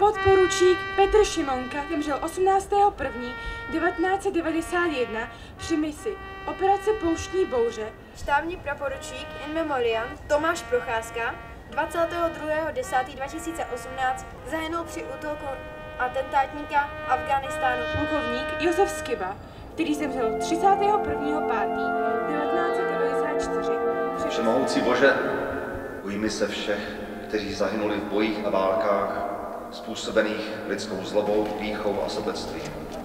Prapodporučík Petr Šimonka zemřel 18.1.1991 při misi Operace Pouštní bouře. Štábní praporučík in memoriam Tomáš Procházka 22.10.2018 zahynul při útoku atentátníka Afghánistánu. Plukovník Josef Skiba, který zemřel 31.5.1994. Všemohoucí Bože, ujmi se všech, kteří zahynuli v bojích a válkách, způsobených lidskou zlobou, pýchou a sobectvím.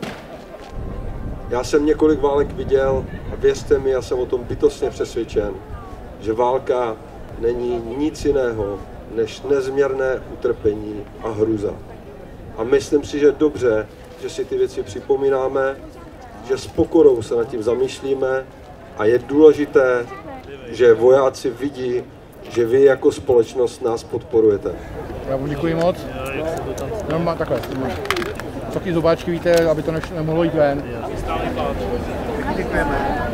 Já jsem několik válek viděl a věřte mi, já jsem o tom bytostně přesvědčen, že válka není nic jiného než nezměrné utrpení a hruza. A myslím si, že je dobře, že si ty věci připomínáme, že s pokorou se nad tím zamýšlíme a je důležité, že vojáci vidí, že vy jako společnost nás podporujete. Já vám děkuji moc. No, takhle. Taky zobáčky, víte, aby to nemohlo jít ven. Děkujeme.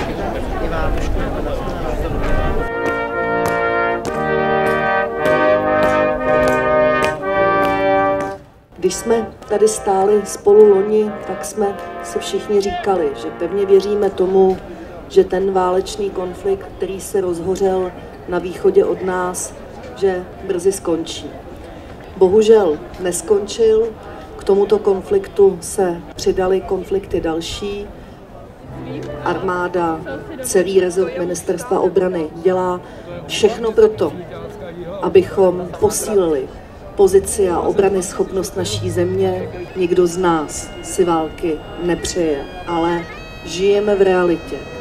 Když jsme tady stáli spolu loni, tak jsme si všichni říkali, že pevně věříme tomu, že ten válečný konflikt, který se rozhořel na východě od nás, že brzy skončí. Bohužel neskončil, k tomuto konfliktu se přidaly konflikty další. Armáda, celý rezort Ministerstva obrany dělá všechno proto, abychom posílili pozici a obrany schopnost naší země. Nikdo z nás si války nepřeje, ale žijeme v realitě.